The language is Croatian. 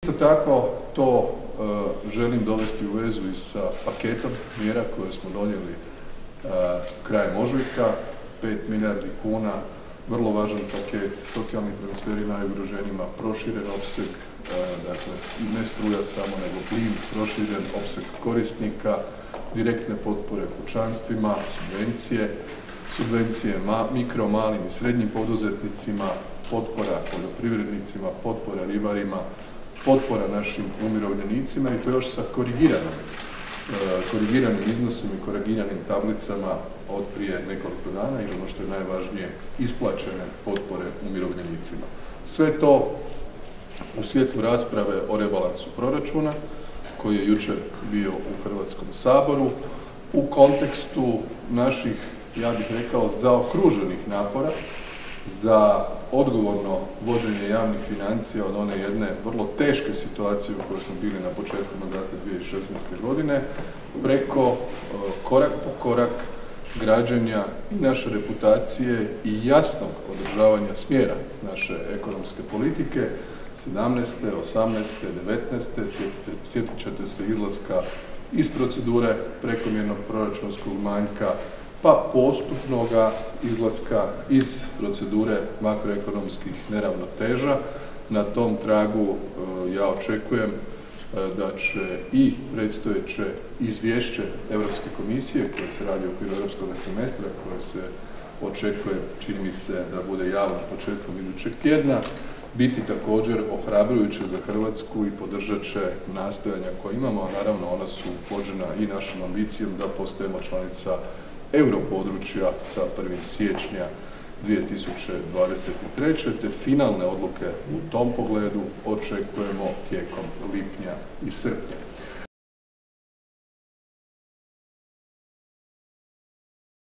Isto tako to želim dovesti u vezu i sa paketom mjera koje smo donijeli krajem ožujka, 5 milijardi kuna, vrlo važan paket, socijalni transferi najugroženijima, proširen opseg, dakle ne struja samo nego plin, proširen opseg korisnika, direktne potpore kućanstvima, subvencije mikro, malim i srednjim poduzetnicima, potpora poljoprivrednicima, potpora ribarima, potpora našim umirovljenicima i to još sa korigiranim iznosom i korigiranim tablicama od prije nekoliko dana i ono što je najvažnije, isplaćene potpore umirovljenicima. Sve to u svjetlu rasprave o rebalansu proračuna koji je jučer bio u Hrvatskom saboru u kontekstu naših, ja bih rekao, zaokruženih napora za odgovorno vođenje javnih financija od one jedne vrlo teške situacije u kojoj smo bili na početku mandata 2016. godine, preko korak po korak građenja i naše reputacije i jasnog održavanja smjera naše ekonomske politike 17., 18., 19. Sjetit ćete se izlaska iz procedure prekomjernog proračunskog manjka, pa postupnoga izlaska iz procedure makroekonomskih neravnoteža. Na tom tragu ja očekujem da će i predstojeće izvješće Europske komisije koje se radi u okviru europskog semestra, koje se očekuje, čini mi se, da bude javno početkom idućeg tjedna, biti također ohrabrujuće za Hrvatsku i podržat će nastojanja koje imamo, a naravno ona su vođena i našom ambicijom da postajemo članica europodručja sa 1. siječnja 2023. te finalne odluke u tom pogledu očekujemo tijekom lipnja i srpnja.